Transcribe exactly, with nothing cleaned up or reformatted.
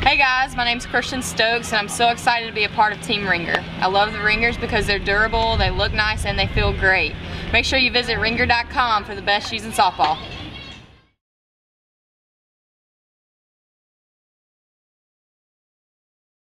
Hey guys, my name's Christian Stokes and I'm so excited to be a part of Team Ringer. I love the Ringers because they're durable, they look nice, and they feel great. Make sure you visit ringer dot com for the best shoes in softball.